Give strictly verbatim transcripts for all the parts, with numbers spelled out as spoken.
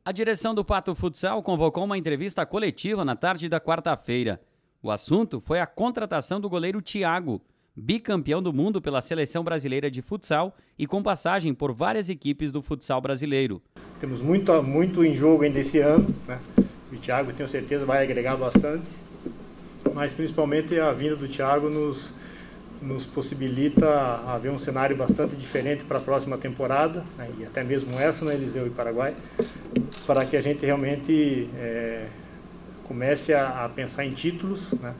A direção do Pato Futsal convocou uma entrevista coletiva na tarde da quarta-feira. O assunto foi a contratação do goleiro Thiago, bicampeão do mundo pela Seleção Brasileira de Futsal e com passagem por várias equipes do futsal brasileiro. Temos muito, muito em jogo ainda esse ano, né? O Thiago, tenho certeza, vai agregar bastante, mas principalmente a vinda do Thiago nos, nos possibilita haver um cenário bastante diferente para a próxima temporada, né? E até mesmo essa, né, Eliseu e Paraguai, para que a gente realmente é, comece a, a pensar em títulos, né?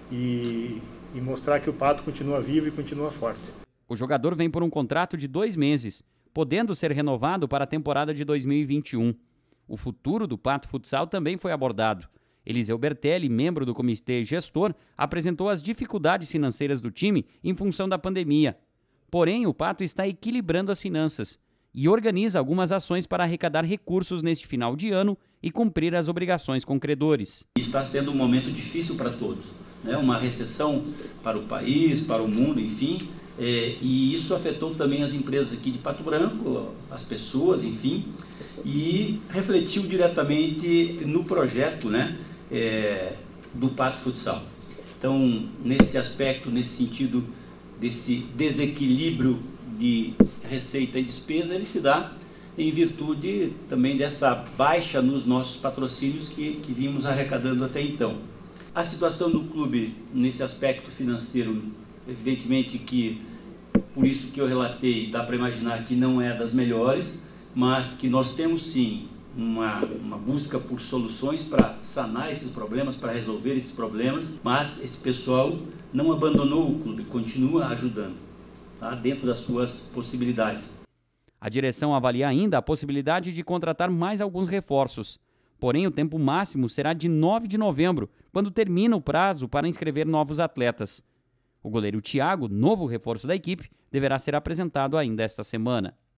e, e mostrar que o Pato continua vivo e continua forte. O jogador vem por um contrato de dois meses, podendo ser renovado para a temporada de dois mil e vinte e um. O futuro do Pato Futsal também foi abordado. Eliseu Bertelli, membro do comitê gestor, apresentou as dificuldades financeiras do time em função da pandemia. Porém, o Pato está equilibrando as finanças e organiza algumas ações para arrecadar recursos neste final de ano e cumprir as obrigações com credores. Está sendo um momento difícil para todos, né? Uma recessão para o país, para o mundo, enfim, é, e isso afetou também as empresas aqui de Pato Branco, as pessoas, enfim, e refletiu diretamente no projeto, né, é, do Pato Futsal. Então, nesse aspecto, nesse sentido desse desequilíbrio de receita e despesa, ele se dá em virtude também dessa baixa nos nossos patrocínios que, que vimos arrecadando até então. A situação do clube nesse aspecto financeiro, evidentemente que, por isso que eu relatei, dá para imaginar que não é das melhores, mas que nós temos sim uma, uma busca por soluções para sanar esses problemas, para resolver esses problemas, mas esse pessoal não abandonou o clube, continua ajudando, tá? Dentro das suas possibilidades. A direção avalia ainda a possibilidade de contratar mais alguns reforços. Porém, o tempo máximo será de nove de novembro, quando termina o prazo para inscrever novos atletas. O goleiro Thiago, novo reforço da equipe, deverá ser apresentado ainda esta semana.